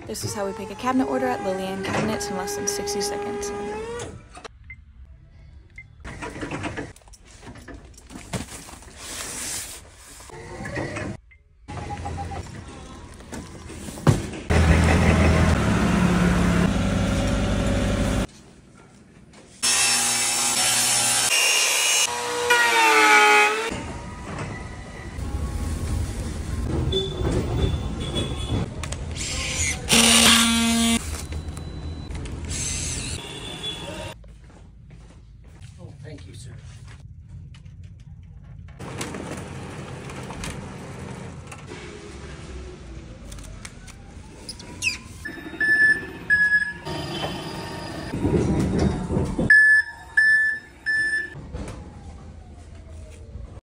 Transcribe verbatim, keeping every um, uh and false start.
This is how we pick a cabinet order at Lillian Cabinets in less than sixty seconds.